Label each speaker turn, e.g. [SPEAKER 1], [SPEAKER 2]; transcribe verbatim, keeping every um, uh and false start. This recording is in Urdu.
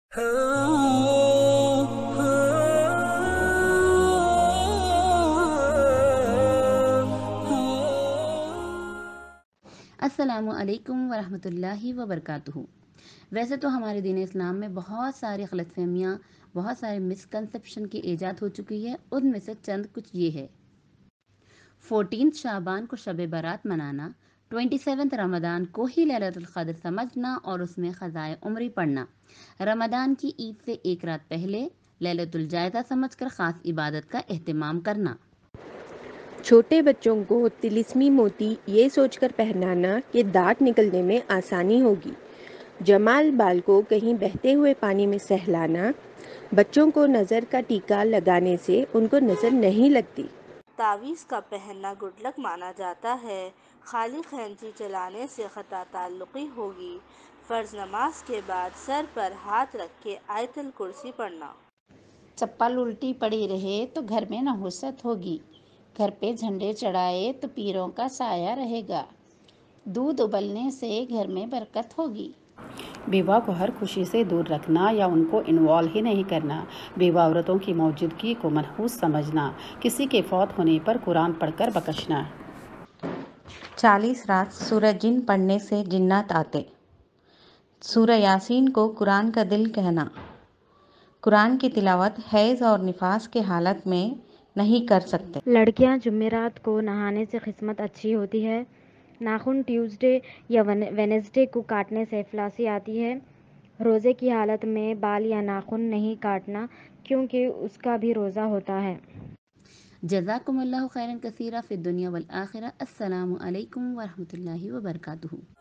[SPEAKER 1] السلام علیکم ورحمۃ اللہ وبرکاتہ۔ ویسے تو ہمارے دین اسلام میں بہت ساری غلط فہمیاں، بہت سارے مسکنسیپشن کی ایجاد ہو چکی ہے۔ ان میں سے چند کچھ یہ ہے: فورٹینتھ شعبان کو شب برات منانا، ٹوئنٹی سیونتھ رمضان کو ہی لیلۃ القدر سمجھنا اور اس میں قضائے عمری پڑھنا، رمضان کی عید سے ایک رات پہلے لیلۃ الجائزہ سمجھ کر خاص عبادت کا اہتمام کرنا،
[SPEAKER 2] چھوٹے بچوں کو طلسمی موتی یہ سوچ کر پہنانا کہ دانت نکلنے میں آسانی ہوگی، جمال بال کو کہیں بہتے ہوئے پانی میں سہلانا، بچوں کو نظر کا ٹیکا لگانے سے ان کو نظر نہیں لگتی،
[SPEAKER 3] تعویذ کا پہننا گڈ لک مانا جاتا ہے، خالی خینچی چلانے سے قطع تعلقی ہوگی، فرض نماز کے بعد سر پر ہاتھ رکھ کے آیت الکرسی پڑھنا،
[SPEAKER 4] چپل الٹی پڑی رہے تو گھر میں نحوست ہوگی، گھر پہ جھنڈے چڑھائے تو پیروں کا سایہ رہے گا، دودھ ابلنے سے گھر میں برکت ہوگی،
[SPEAKER 5] بیوہ کو ہر خوشی سے دور رکھنا یا ان کو انوالو ہی نہیں کرنا، بیوہ عورتوں کی موجودگی کو منحوس سمجھنا، کسی کے فوت ہونے پر قرآن پڑھ کر بخشنا،
[SPEAKER 6] چالیس رات سورہ جن پڑھنے سے جنات آتے، سورہ یاسین کو قرآن کا دل کہنا، قرآن کی تلاوت حیض اور نفاس کے حالت میں نہیں کر سکتے،
[SPEAKER 7] لڑکیاں جمعرات کو نہانے سے قسمت اچھی ہوتی ہے، ناخن ٹیوزڈے یا وینسڈے کو کاٹنے سے افلاسی آتی ہے، روزے کی حالت میں بال یا ناخن نہیں کاٹنا کیونکہ اس کا بھی روزہ ہوتا ہے۔
[SPEAKER 1] جزاکم اللہ خیرا کثیرا فی الدنیا والآخرہ۔ السلام علیکم ورحمۃ اللہ وبرکاتہ۔